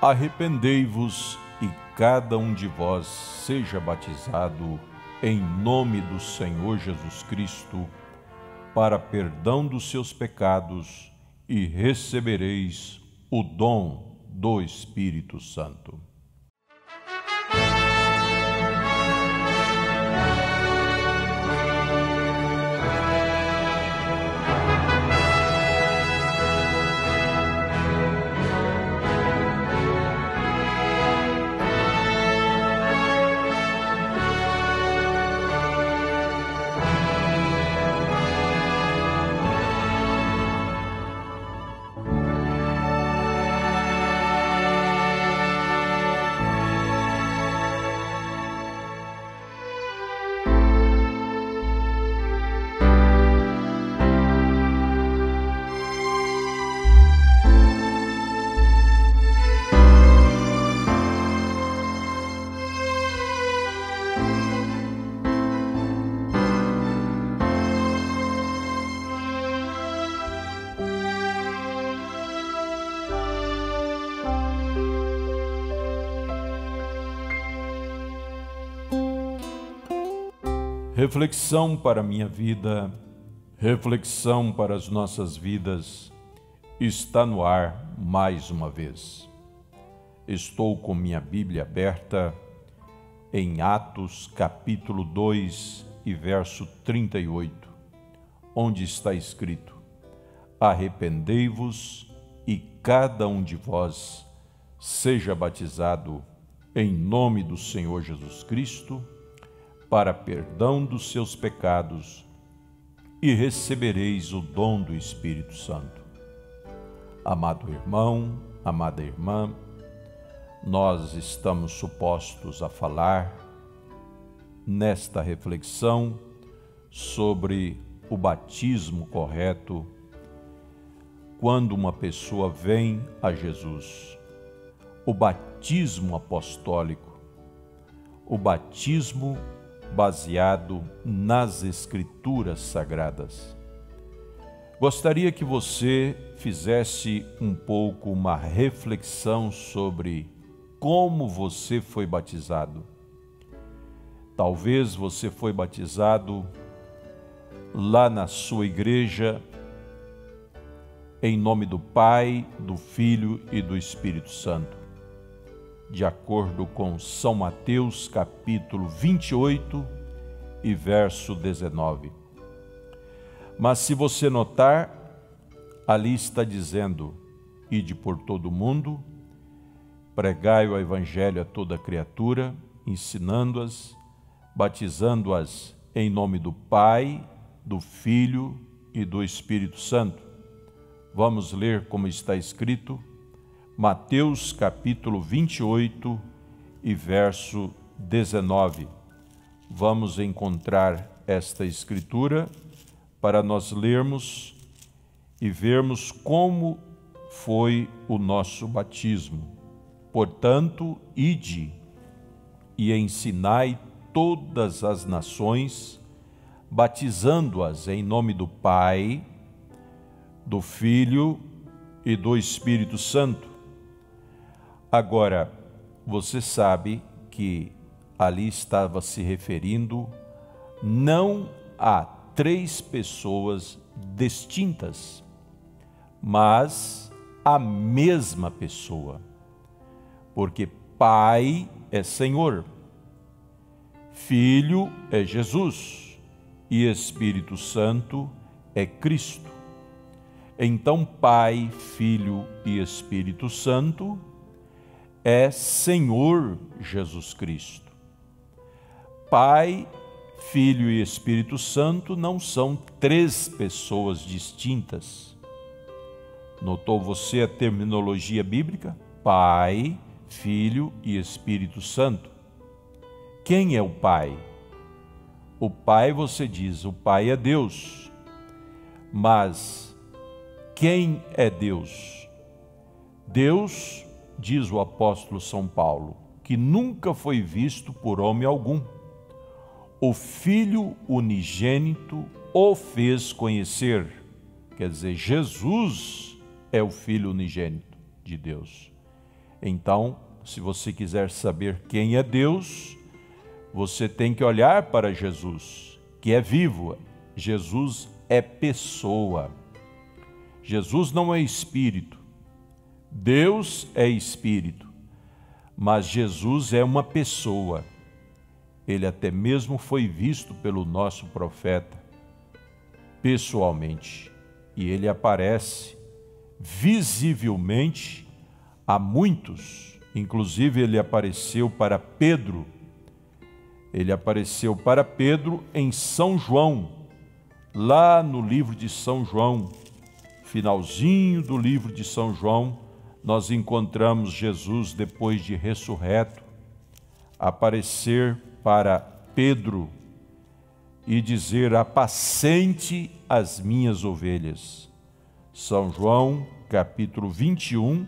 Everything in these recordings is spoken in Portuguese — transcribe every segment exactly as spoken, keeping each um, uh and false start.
Arrependei-vos e cada um de vós seja batizado em nome do Senhor Jesus Cristo, para perdão dos seus pecados, e recebereis o dom do Espírito Santo. Reflexão para a minha vida, reflexão para as nossas vidas, está no ar mais uma vez. Estou com minha Bíblia aberta em Atos capítulo dois e verso trinta e oito, onde está escrito: Arrependei-vos e cada um de vós seja batizado em nome do Senhor Jesus Cristo, para perdão dos seus pecados, e recebereis o dom do Espírito Santo. Amado irmão, amada irmã, nós estamos supostos a falar nesta reflexão sobre o batismo correto quando uma pessoa vem a Jesus. O batismo apostólico, o batismo baseado nas Escrituras Sagradas. Gostaria que você fizesse um pouco uma reflexão sobre como você foi batizado. Talvez você foi batizado lá na sua igreja, em nome do Pai, do Filho e do Espírito Santo, de acordo com São Mateus, capítulo vinte e oito e verso dezenove. Mas se você notar, ali está dizendo: ide por todo o mundo, pregai o evangelho a toda criatura, ensinando-as, batizando-as em nome do Pai, do Filho e do Espírito Santo. Vamos ler como está escrito, Mateus capítulo vinte e oito e verso dezenove. Vamos encontrar esta escritura para nós lermos e vermos como foi o nosso batismo. Portanto, ide e ensinai todas as nações, batizando-as em nome do Pai, do Filho e do Espírito Santo. Agora, você sabe que ali estava se referindo não a três pessoas distintas, mas a mesma pessoa, porque Pai é Senhor, Filho é Jesus e Espírito Santo é Cristo. Então, Pai, Filho e Espírito Santo é Senhor Jesus Cristo. Pai, Filho e Espírito Santo não são três pessoas distintas. Notou você a terminologia bíblica? Pai, Filho e Espírito Santo. Quem é o Pai? O Pai, você diz, o Pai é Deus. Mas quem é Deus? Deus, diz o apóstolo São Paulo, que nunca foi visto por homem algum. O Filho unigênito o fez conhecer. Quer dizer, Jesus é o Filho unigênito de Deus. Então, se você quiser saber quem é Deus, você tem que olhar para Jesus, que é vivo. Jesus é pessoa. Jesus não é espírito. Deus é espírito, mas Jesus é uma pessoa. Ele até mesmo foi visto pelo nosso profeta pessoalmente, e ele aparece visivelmente a muitos. Inclusive ele apareceu para Pedro. Ele apareceu para Pedro em São João, lá no livro de São João, finalzinho do livro de São João, nós encontramos Jesus, depois de ressurreto, aparecer para Pedro e dizer: apacente as minhas ovelhas. São João, capítulo vinte e um,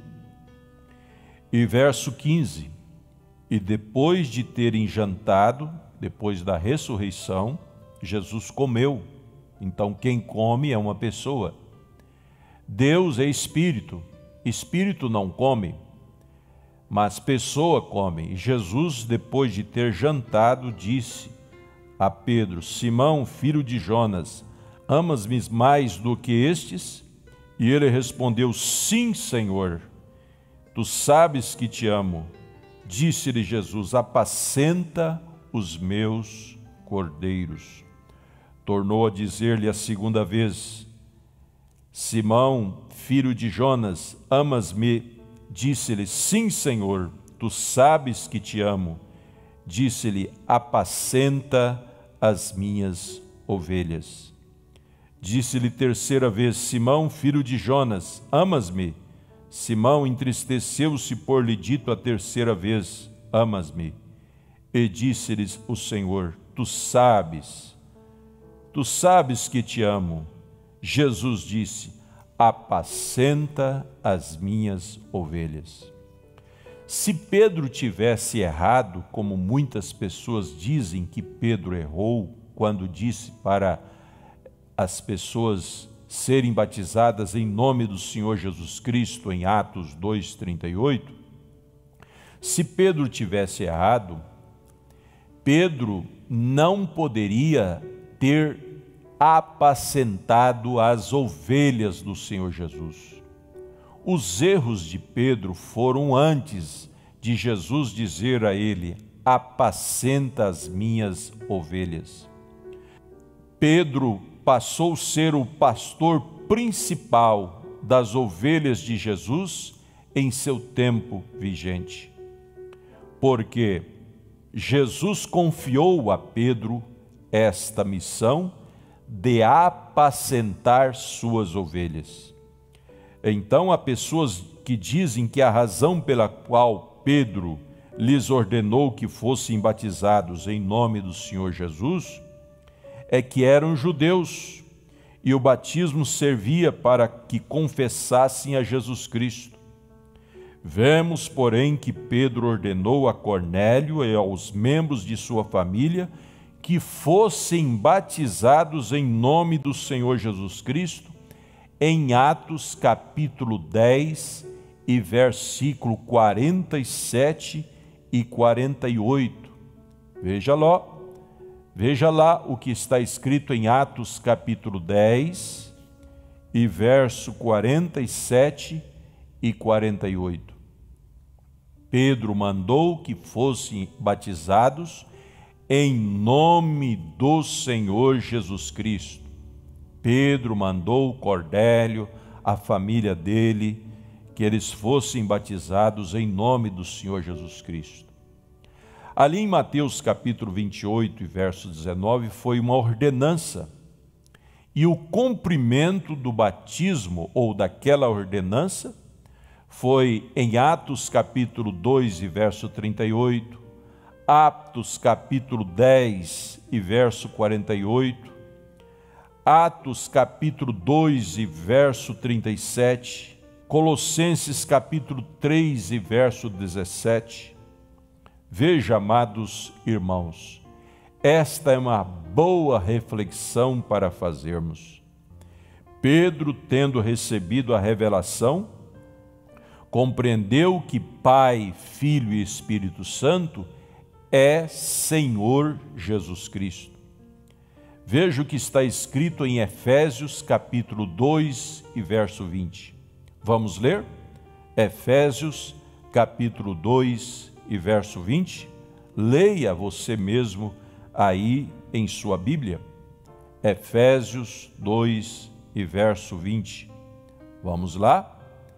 e verso quinze. E depois de terem jantado, depois da ressurreição, Jesus comeu. Então quem come é uma pessoa. Deus é espírito. Espírito não come, mas pessoa come. E Jesus, depois de ter jantado, disse a Pedro: Simão, filho de Jonas, amas-me mais do que estes? E ele respondeu: sim, Senhor, tu sabes que te amo. Disse-lhe Jesus: apacenta os meus cordeiros. Tornou a dizer-lhe a segunda vez: Simão, filho de Jonas, amas-me? Disse-lhe: sim, Senhor, tu sabes que te amo. Disse-lhe: apacenta as minhas ovelhas. Disse-lhe terceira vez: Simão, filho de Jonas, amas-me? Simão entristeceu-se por lhe dito a terceira vez: amas-me? E disse-lhes o Senhor: tu sabes, tu sabes que te amo. Jesus disse: apacenta as minhas ovelhas. Se Pedro tivesse errado, como muitas pessoas dizem que Pedro errou, quando disse para as pessoas serem batizadas em nome do Senhor Jesus Cristo, em Atos dois, trinta e oito, se Pedro tivesse errado, Pedro não poderia ter apacentado as ovelhas do Senhor Jesus. Os erros de Pedro foram antes de Jesus dizer a ele: apacenta as minhas ovelhas. Pedro passou a ser o pastor principal das ovelhas de Jesus em seu tempo vigente, porque Jesus confiou a Pedro esta missão de apacentar suas ovelhas. Então, há pessoas que dizem que a razão pela qual Pedro lhes ordenou que fossem batizados em nome do Senhor Jesus é que eram judeus e o batismo servia para que confessassem a Jesus Cristo. Vemos, porém, que Pedro ordenou a Cornélio e aos membros de sua família que fossem batizados em nome do Senhor Jesus Cristo, em Atos capítulo dez e versículo quarenta e sete e quarenta e oito. Veja lá, veja lá o que está escrito em Atos capítulo dez e verso quarenta e sete e quarenta e oito. Pedro mandou que fossem batizados em nome do Senhor Jesus Cristo. Pedro mandou Cornélio, a família dele, que eles fossem batizados em nome do Senhor Jesus Cristo. Ali em Mateus capítulo vinte e oito e verso dezenove foi uma ordenança, e o cumprimento do batismo ou daquela ordenança foi em Atos capítulo dois e verso trinta e oito, Atos capítulo dez e verso quarenta e oito, Atos capítulo dois e verso trinta e sete, Colossenses capítulo três e verso dezessete. Veja, amados irmãos, esta é uma boa reflexão para fazermos. Pedro, tendo recebido a revelação, compreendeu que Pai, Filho e Espírito Santo é Senhor Jesus Cristo. Veja o que está escrito em Efésios capítulo dois e verso vinte. Vamos ler? Efésios capítulo dois e verso vinte. Leia você mesmo aí em sua Bíblia. Efésios dois e verso vinte. Vamos lá?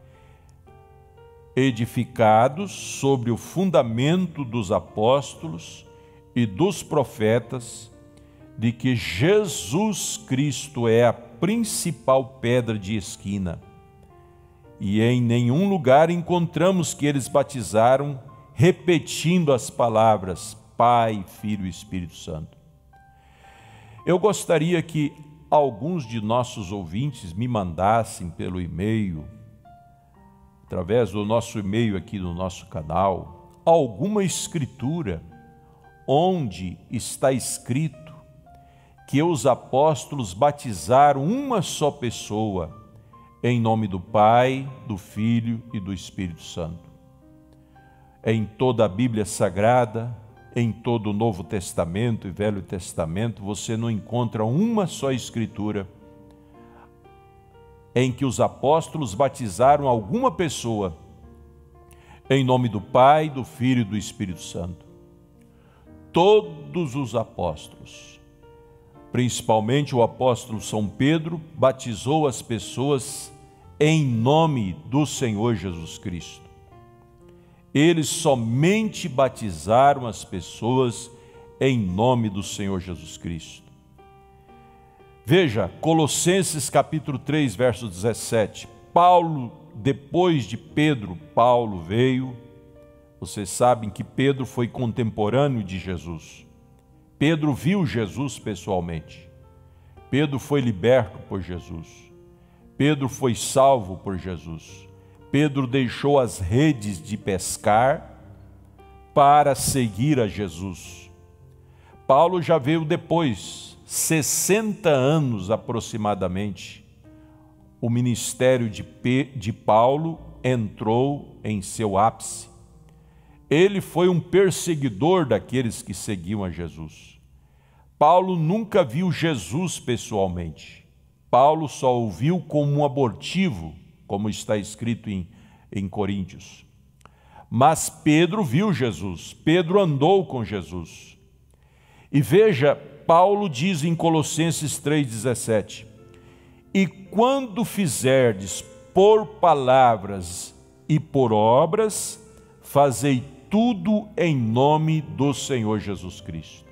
Edificados sobre o fundamento dos apóstolos e dos profetas, de que Jesus Cristo é a principal pedra de esquina. E em nenhum lugar encontramos que eles batizaram repetindo as palavras Pai, Filho e Espírito Santo. Eu gostaria que alguns de nossos ouvintes me mandassem pelo e-mail, através do nosso e-mail aqui no nosso canal, alguma escritura onde está escrito que os apóstolos batizaram uma só pessoa em nome do Pai, do Filho e do Espírito Santo. Em toda a Bíblia Sagrada, em todo o Novo Testamento e Velho Testamento, você não encontra uma só escritura em que os apóstolos batizaram alguma pessoa em nome do Pai, do Filho e do Espírito Santo. Todos os apóstolos, principalmente o apóstolo São Pedro, batizou as pessoas em nome do Senhor Jesus Cristo. Eles somente batizaram as pessoas em nome do Senhor Jesus Cristo. Veja, Colossenses capítulo três, verso dezessete. Paulo, depois de Pedro, Paulo veio. Vocês sabem que Pedro foi contemporâneo de Jesus. Pedro viu Jesus pessoalmente. Pedro foi liberto por Jesus. Pedro foi salvo por Jesus. Pedro deixou as redes de pescar para seguir a Jesus. Paulo já veio depois, sessenta anos aproximadamente. O ministério de, P, de Paulo entrou em seu ápice. Ele foi um perseguidor daqueles que seguiam a Jesus. Paulo nunca viu Jesus pessoalmente. Paulo só o viu como um abortivo, como está escrito em, em Coríntios. Mas Pedro viu Jesus, Pedro andou com Jesus. E veja, Paulo diz em Colossenses três, dezessete, e quando fizerdes por palavras e por obras, fazei tudo em nome do Senhor Jesus Cristo.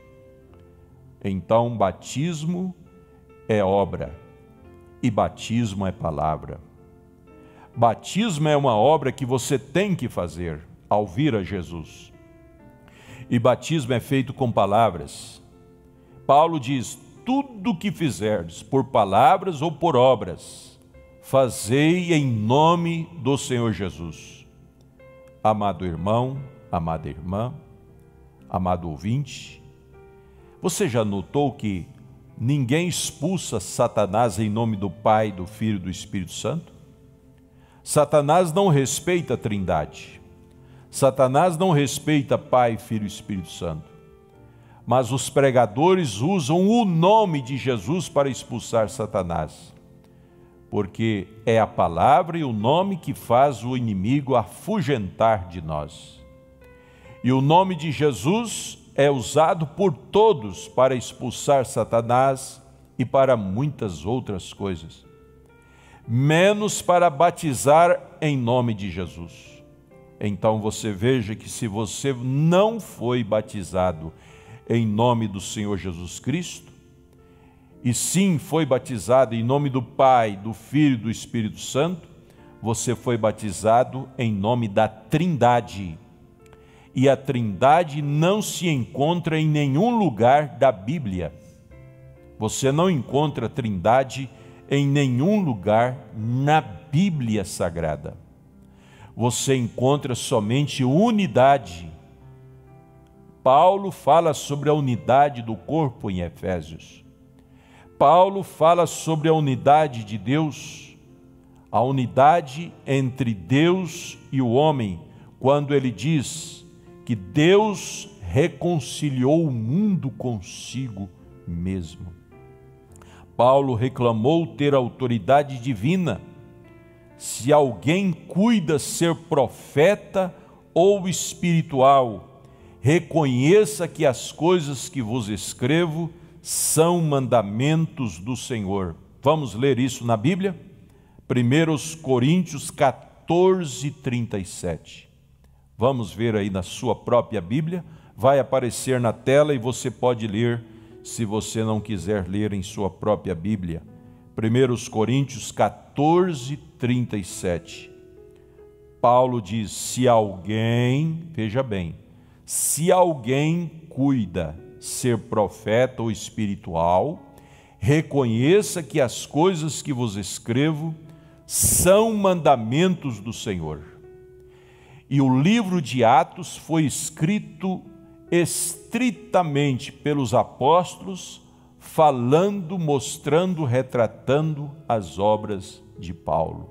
Então, batismo é obra e batismo é palavra. Batismo é uma obra que você tem que fazer ao vir a Jesus. E batismo é feito com palavras. Paulo diz, tudo que fizerdes, por palavras ou por obras, fazei em nome do Senhor Jesus. Amado irmão, amada irmã, amado ouvinte, você já notou que ninguém expulsa Satanás em nome do Pai, do Filho e do Espírito Santo? Satanás não respeita a Trindade. Satanás não respeita Pai, Filho e Espírito Santo. Mas os pregadores usam o nome de Jesus para expulsar Satanás. Porque é a palavra e o nome que faz o inimigo afugentar de nós. E o nome de Jesus é usado por todos para expulsar Satanás e para muitas outras coisas. Menos para batizar em nome de Jesus. Então você veja que se você não foi batizado em nome do Senhor Jesus Cristo, e sim foi batizado em nome do Pai, do Filho e do Espírito Santo, você foi batizado em nome da Trindade. E a Trindade não se encontra em nenhum lugar da Bíblia. Você não encontra a Trindade em nenhum lugar na Bíblia Sagrada. Você encontra somente unidade. Paulo fala sobre a unidade do corpo em Efésios. Paulo fala sobre a unidade de Deus, a unidade entre Deus e o homem, quando ele diz que Deus reconciliou o mundo consigo mesmo. Paulo reclamou ter autoridade divina. Se alguém cuida ser profeta ou espiritual, reconheça que as coisas que vos escrevo são mandamentos do Senhor. Vamos ler isso na Bíblia? primeira Coríntios quatorze, trinta e sete. Vamos ver aí na sua própria Bíblia, vai aparecer na tela e você pode ler, se você não quiser ler em sua própria Bíblia. primeira Coríntios quatorze, trinta e sete. Paulo diz: se alguém, veja bem, se alguém cuida ser profeta ou espiritual, reconheça que as coisas que vos escrevo são mandamentos do Senhor. E o livro de Atos foi escrito estritamente pelos apóstolos, falando, mostrando, retratando as obras de Paulo.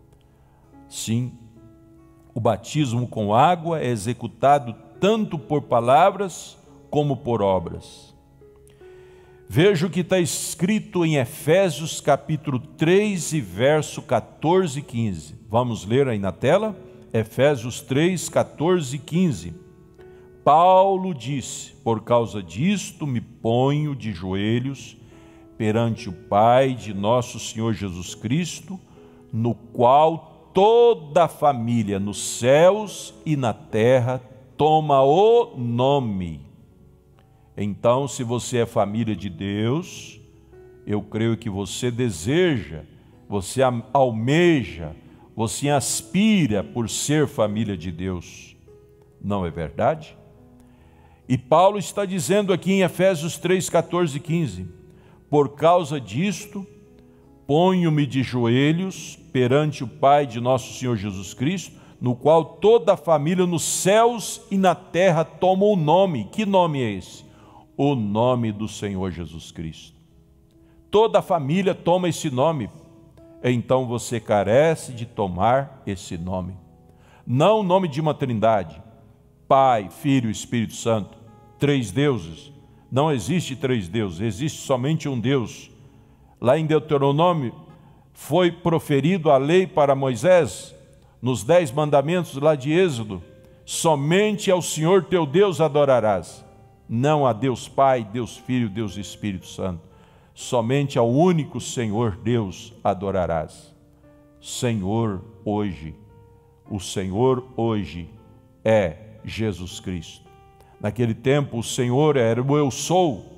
Sim, o batismo com água é executado tanto por palavras como por obras. Veja o que está escrito em Efésios capítulo três e verso quatorze e quinze. Vamos ler aí na tela? Efésios três, quatorze e quinze. Paulo disse: por causa disto me ponho de joelhos perante o Pai de nosso Senhor Jesus Cristo, no qual toda a família nos céus e na terra toma o nome. Então, se você é família de Deus, eu creio que você deseja, você almeja, você aspira por ser família de Deus. Não é verdade? E Paulo está dizendo aqui em Efésios três, quatorze e quinze: por causa disto, ponho-me de joelhos perante o Pai de nosso Senhor Jesus Cristo, no qual toda a família nos céus e na terra toma o nome. Que nome é esse? O nome do Senhor Jesus Cristo. Toda a família toma esse nome. Então você carece de tomar esse nome. Não o nome de uma trindade, Pai, Filho e Espírito Santo, três deuses. Não existe três deuses, existe somente um Deus. Lá em Deuteronômio foi proferido a lei para Moisés, nos dez mandamentos lá de Êxodo: somente ao Senhor teu Deus adorarás. Não a Deus Pai, Deus Filho, Deus Espírito Santo. Somente ao único Senhor Deus adorarás. Senhor hoje, o Senhor hoje é Jesus Cristo. Naquele tempo o Senhor era o eu sou,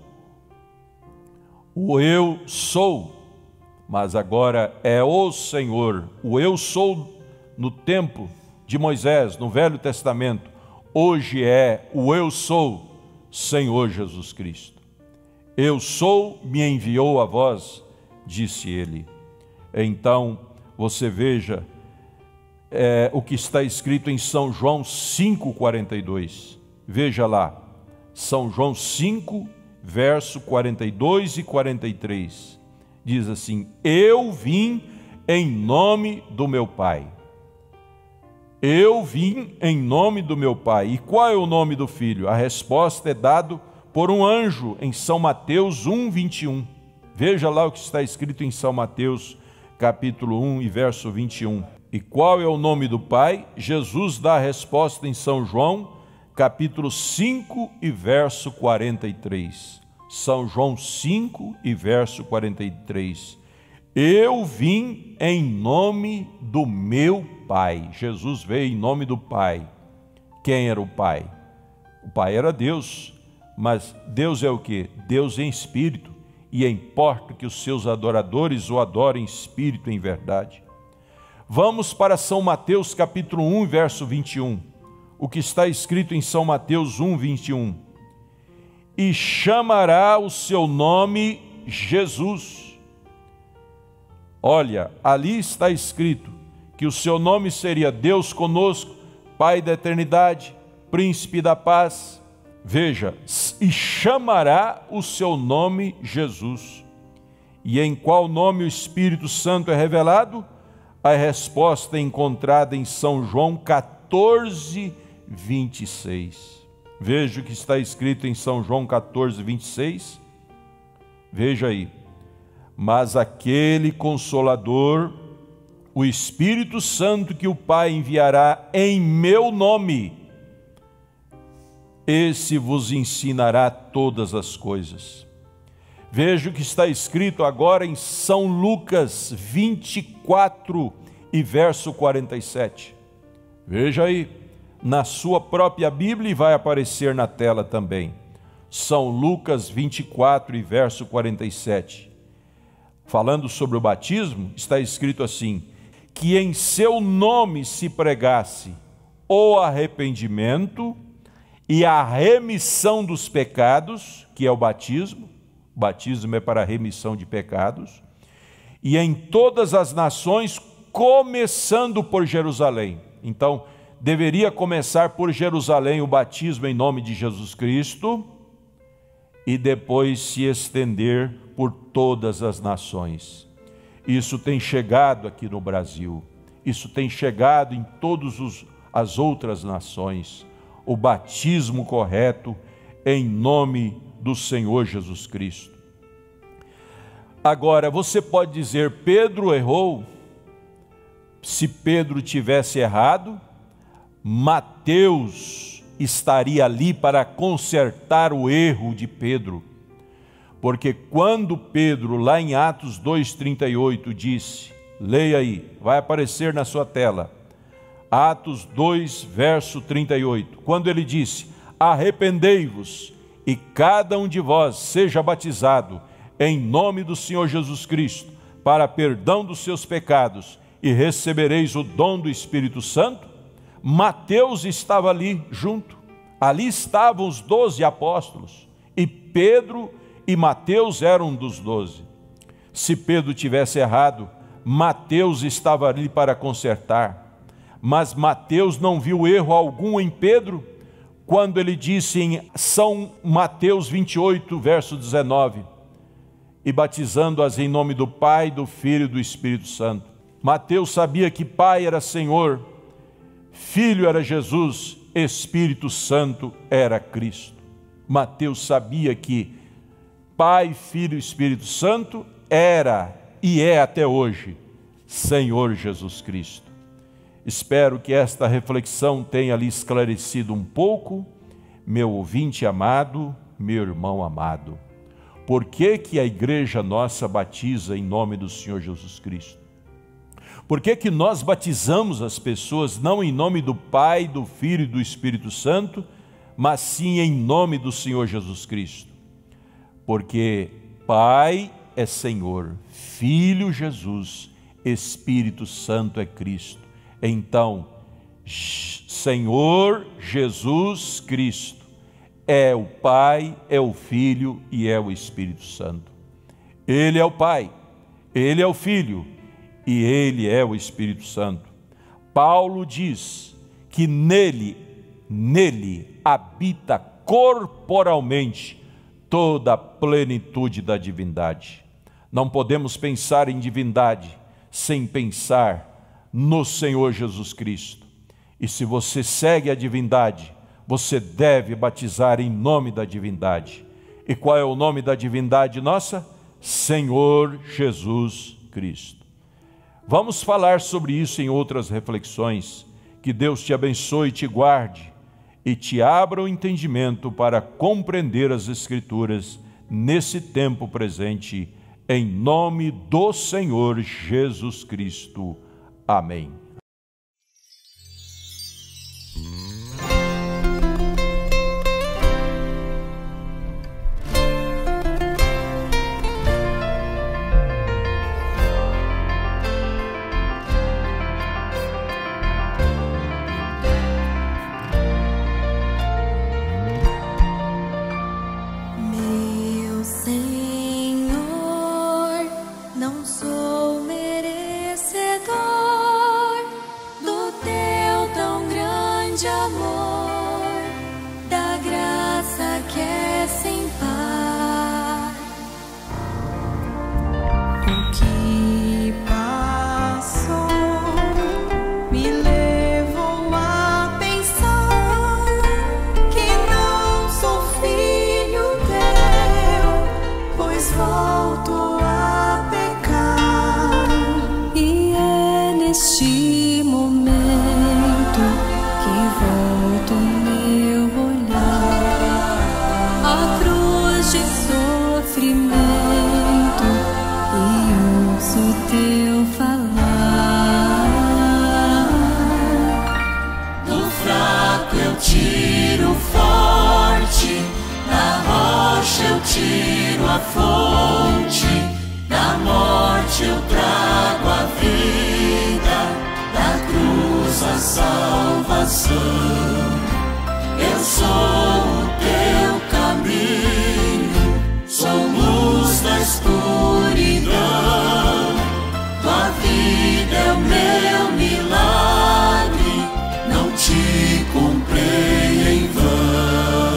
o eu sou, mas agora é o Senhor. O eu sou no tempo de Moisés, no Velho Testamento, hoje é o eu sou, Senhor Jesus Cristo. Eu sou, me enviou a vós, disse ele. Então, você veja é, o que está escrito em São João cinco, quarenta e dois. Veja lá, São João cinco, verso quarenta e dois e quarenta e três. Diz assim: eu vim em nome do meu Pai. Eu vim em nome do meu Pai. E qual é o nome do Filho? A resposta é dada por um anjo em São Mateus um, vinte e um. Veja lá o que está escrito em São Mateus, capítulo um e verso vinte e um. E qual é o nome do Pai? Jesus dá a resposta em São João, capítulo cinco e verso quarenta e três. São João cinco e verso quarenta e três. Eu vim em nome do meu Pai. Jesus veio em nome do Pai. Quem era o Pai? O Pai era Deus, mas Deus é o quê? Deus em espírito, e importa que os seus adoradores o adorem em espírito e em verdade. Vamos para São Mateus capítulo um, verso vinte e um. O que está escrito em São Mateus um, vinte e um. E chamará o seu nome Jesus. Olha, ali está escrito que o seu nome seria Deus conosco, Pai da eternidade, Príncipe da paz. Veja, e chamará o seu nome Jesus. E em qual nome o Espírito Santo é revelado? A resposta é encontrada em São João quatorze, vinte e seis. Veja o que está escrito em São João quatorze, vinte e seis. Veja aí. Mas aquele Consolador, o Espírito Santo que o Pai enviará em meu nome, esse vos ensinará todas as coisas. Veja o que está escrito agora em São Lucas vinte e quatro e verso quarenta e sete. Veja aí, na sua própria Bíblia, e vai aparecer na tela também. São Lucas vinte e quatro e verso quarenta e sete. Falando sobre o batismo, está escrito assim: que em seu nome se pregasse o arrependimento e a remissão dos pecados, que é o batismo. O batismo é para a remissão de pecados. E em todas as nações, começando por Jerusalém. Então, deveria começar por Jerusalém o batismo em nome de Jesus Cristo e depois se estender por todas as nações. Isso tem chegado aqui no Brasil, isso tem chegado em todas as outras nações. O batismo correto em nome do Senhor Jesus Cristo. Agora, você pode dizer, Pedro errou. Se Pedro tivesse errado, Mateus estaria ali para consertar o erro de Pedro. Porque quando Pedro, lá em Atos dois, trinta e oito, disse, leia aí, vai aparecer na sua tela, Atos dois, verso trinta e oito, quando ele disse, arrependei-vos e cada um de vós seja batizado em nome do Senhor Jesus Cristo, para perdão dos seus pecados, e recebereis o dom do Espírito Santo. Mateus estava ali junto, ali estavam os doze apóstolos, e Pedro e Mateus eram dos doze. Se Pedro tivesse errado, Mateus estava ali para consertar, mas Mateus não viu erro algum em Pedro, quando ele disse em São Mateus vinte e oito, verso dezenove, e batizando-as em nome do Pai, do Filho e do Espírito Santo. Mateus sabia que Pai era Senhor, Filho era Jesus, Espírito Santo era Cristo. Mateus sabia que Pai, Filho e Espírito Santo era e é até hoje Senhor Jesus Cristo. Espero que esta reflexão tenha lhe esclarecido um pouco, meu ouvinte amado, meu irmão amado. Por que que a igreja nossa batiza em nome do Senhor Jesus Cristo? Por que que nós batizamos as pessoas não em nome do Pai, do Filho e do Espírito Santo, mas sim em nome do Senhor Jesus Cristo? Porque Pai é Senhor, Filho Jesus, Espírito Santo é Cristo. Então, Senhor Jesus Cristo é o Pai, é o Filho e é o Espírito Santo. Ele é o Pai, Ele é o Filho e Ele é o Espírito Santo. Paulo diz que nele, nele habita corporalmente toda a plenitude da divindade. Não podemos pensar em divindade sem pensar no Senhor Jesus Cristo. E se você segue a divindade, você deve batizar em nome da divindade. E qual é o nome da divindade nossa? Senhor Jesus Cristo. Vamos falar sobre isso em outras reflexões. Que Deus te abençoe e te guarde e te abra o entendimento para compreender as Escrituras nesse tempo presente, em nome do Senhor Jesus Cristo. Amém. Meu Senhor, não sou merecedor do teu tão grande amor, da graça que é sem par. O que passou me levou a pensar que não sou filho teu, pois volto a pecar. E é neste momento que volto meu olhar à cruz de sofrimento e ouço teu falar. Do fraco eu tiro forte, da rocha eu tiro a fonte, da morte eu trago a vida, da cruz a salvação. Eu sou o teu caminho, sou luz na escuridão. Tua vida é o meu milagre, não te comprei em vão.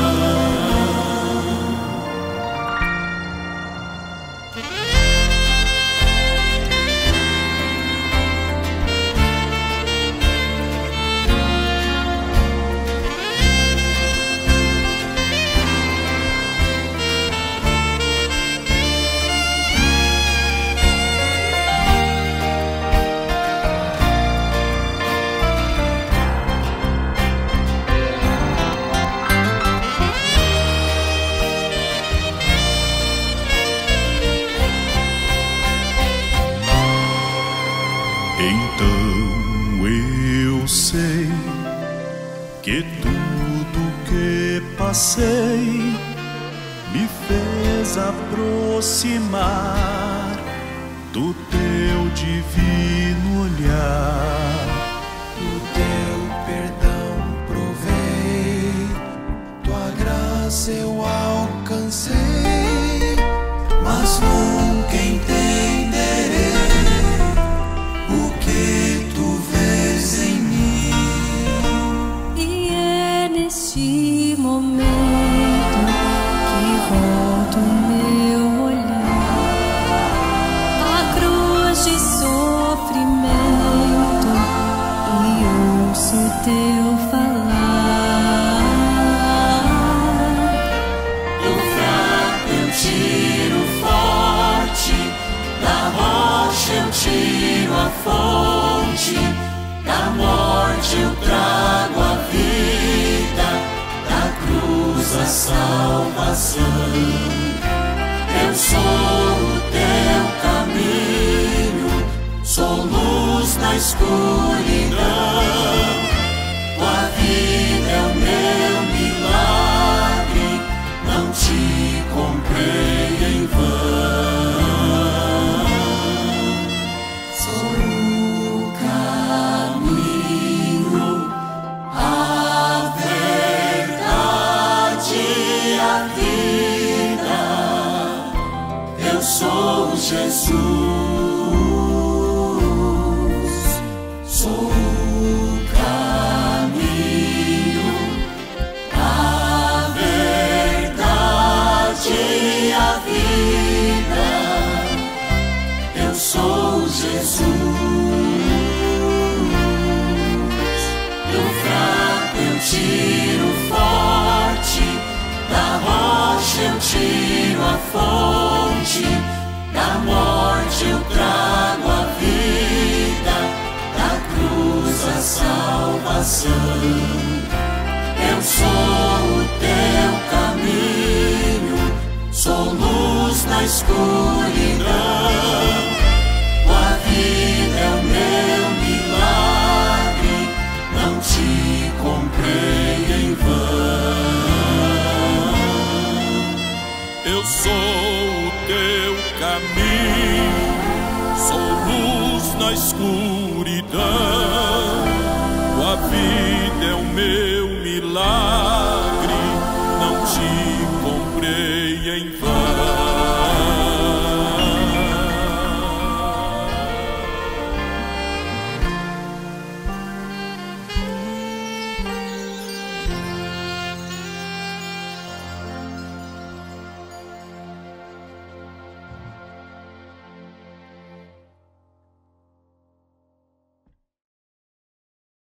Então eu sei que tudo que passei me fez aproximar do teu divino olhar. Do teu perdão provei, tua graça eu alcancei, mas nunca entenderei o que tu vês em mim. E é neste momento que volto meu olhar à cruz de sofrimento e ouço teu falar. Do fraco eu tiro forte, da rocha eu tiro a fonte, da morte eu trago a vida, da cruz a salvação. Eu sou o teu caminho, sou luz na escuridão. Tua vida é o meu milagre, não te comprei em vão. Sou o caminho, a verdade e a vida. Eu sou Jesus. Sou o caminho, a verdade e a vida. Eu sou Jesus. Do fraco eu tiro forte, da rocha eu tiro a fonte, da morte eu trago a vida, da cruz a salvação. Eu sou o teu caminho, sou luz na escuridão. Tua vida é o meu milagre, não te comprei em vão. Eu sou o teu caminho, sou luz na escuridão. Tua vida é o meu